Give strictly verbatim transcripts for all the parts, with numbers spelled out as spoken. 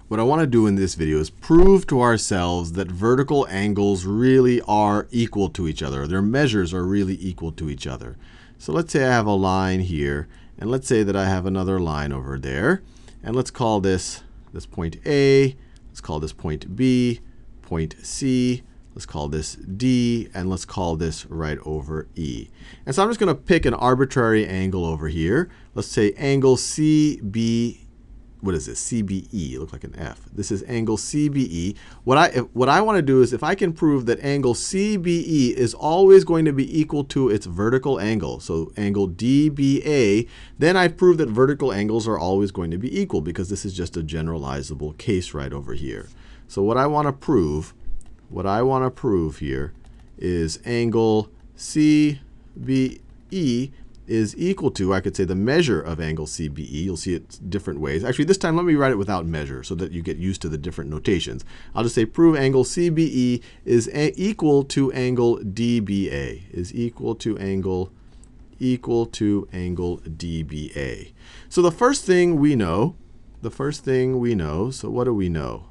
what I want to do in this video is prove to ourselves that vertical angles really are equal to each other. Their measures are really equal to each other. So let's say I have a line here, and let's say that I have another line over there. And let's call this, this point A. Let's call this point B, point C. Let's call this D, and let's call this right over E. And so I'm just going to pick an arbitrary angle over here. Let's say angle C B, what is this? C B E, look like an F. This is angle C B E. What I, what I want to do is if I can prove that angle C B E is always going to be equal to its vertical angle, so angle D B A, then I prove that vertical angles are always going to be equal because this is just a generalizable case right over here. So what I want to prove What I want to prove here is angle C B E is equal to, I could say the measure of angle C B E. You'll see it different ways. Actually, this time let me write it without measure so that you get used to the different notations. I'll just say prove angle C B E is a equal to angle D B A, is equal to angle equal to angle D B A. So the first thing we know, the first thing we know, so what do we know?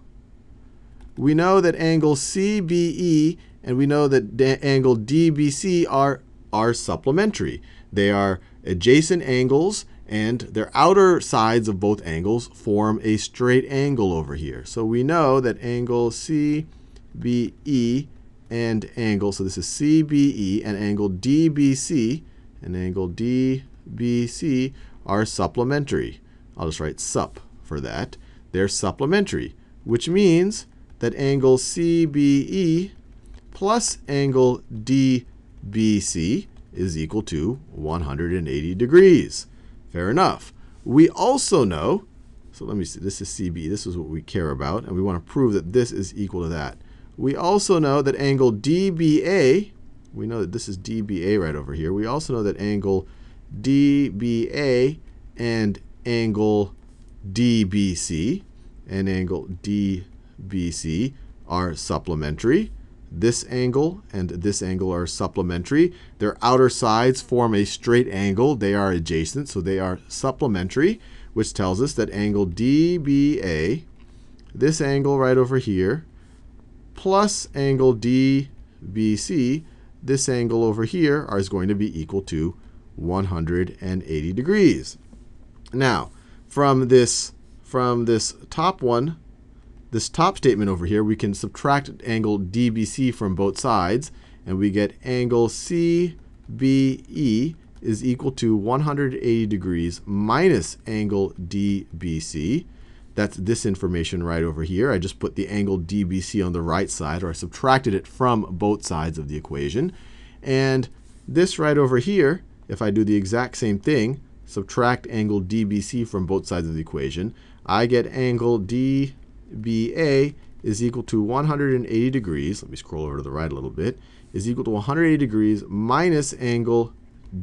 We know that angle C B E and we know that angle D B C are, are supplementary. They are adjacent angles, and their outer sides of both angles form a straight angle over here. So we know that angle C B E and angle, so this is C B E, and angle D B C, and angle D B C are supplementary. I'll just write sup for that. They're supplementary, which means that angle C B E plus angle D B C is equal to one hundred eighty degrees. Fair enough. We also know, so let me see, this is C B E. This is what we care about, and we want to prove that this is equal to that. We also know that angle D B A, we know that this is D B A right over here. We also know that angle D B A and angle D B C and angle D B C are supplementary. This angle and this angle are supplementary. Their outer sides form a straight angle. They are adjacent, so they are supplementary, which tells us that angle D B A, this angle right over here, plus angle D B C, this angle over here, is going to be equal to one hundred eighty degrees. Now, from this, from this top one, this top statement over here, we can subtract angle D B C from both sides, and we get angle C B E is equal to one hundred eighty degrees minus angle D B C. That's this information right over here. I just put the angle D B C on the right side, or I subtracted it from both sides of the equation. And this right over here, if I do the exact same thing, subtract angle D B C from both sides of the equation, I get angle D B A is equal to one hundred eighty degrees. Let me scroll over to the right a little bit. Is equal to one hundred eighty degrees minus angle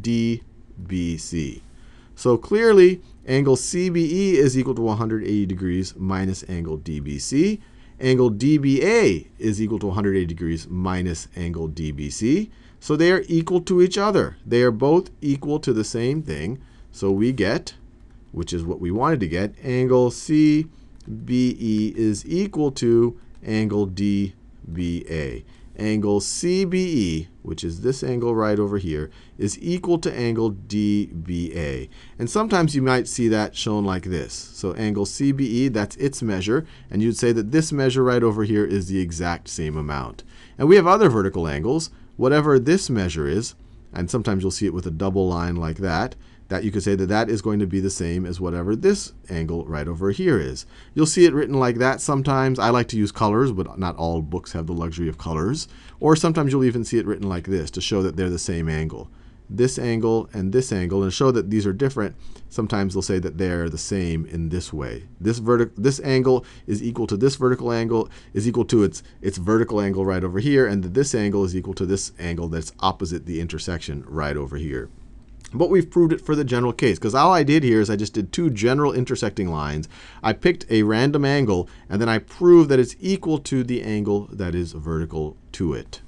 D B C. So clearly, angle C B E is equal to one hundred eighty degrees minus angle D B C. Angle D B A is equal to one hundred eighty degrees minus angle D B C. So they are equal to each other. They are both equal to the same thing. So we get, which is what we wanted to get, angle C B E is equal to angle D B A. Angle C B E, which is this angle right over here, is equal to angle D B A. And sometimes you might see that shown like this. So angle C B E, that's its measure, and you'd say that this measure right over here is the exact same amount. And we have other vertical angles. Whatever this measure is, and sometimes you'll see it with a double line like that, that you could say that that is going to be the same as whatever this angle right over here is. You'll see it written like that sometimes. I like to use colors, but not all books have the luxury of colors. Or sometimes you'll even see it written like this to show that they're the same angle. This angle and this angle, and show that these are different, sometimes they'll say that they're the same in this way. This vertic this angle is equal to this vertical angle, is equal to its, its vertical angle right over here, and this angle is equal to this angle that's opposite the intersection right over here. But we've proved it for the general case, because all I did here is I just did two general intersecting lines. I picked a random angle, and then I proved that it's equal to the angle that is vertical to it.